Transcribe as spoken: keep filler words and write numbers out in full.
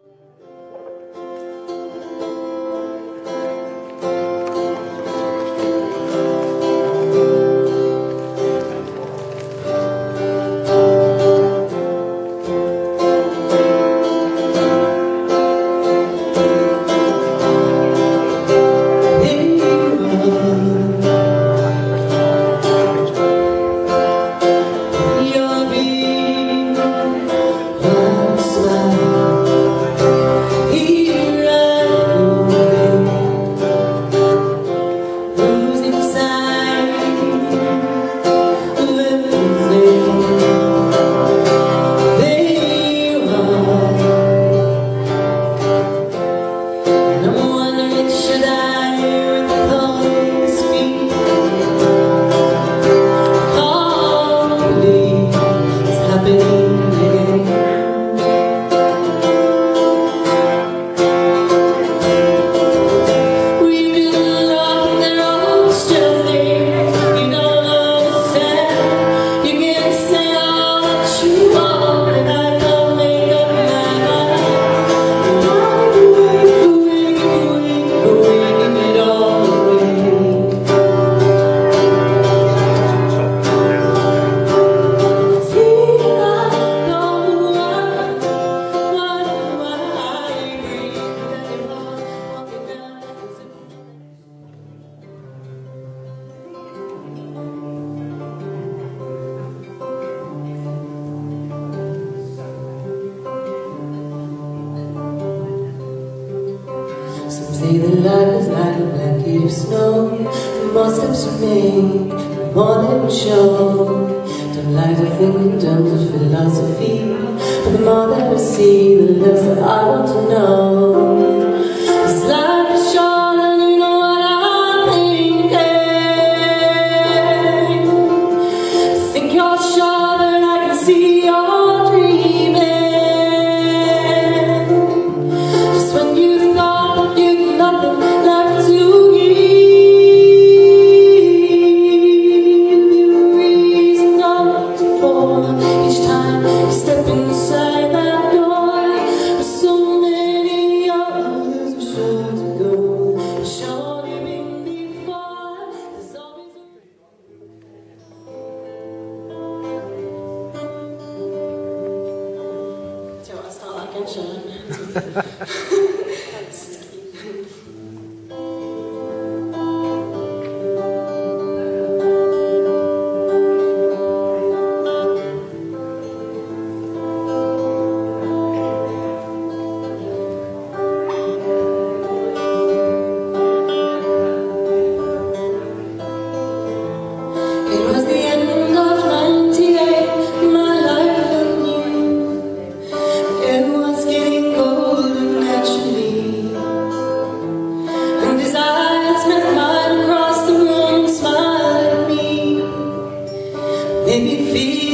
Say that life is like a blanket of snow. The more steps you make, the more they will show. Don't like to think in terms of philosophy, but the more that I see, the less that I want to know. This life is short and you know what I'm thinking. I think you're sure that I can see you're dreaming. Just when you thought you'd nothing left to give, you reason not to fall each time you step inside that door. But so many others were sure to go, sure you've been before. There's always a do you want to start that again, Sean? It was the end of ninety-eight, my life anew. It was getting golden naturally, and his eyes met mine across the room, smiled at me, made me feel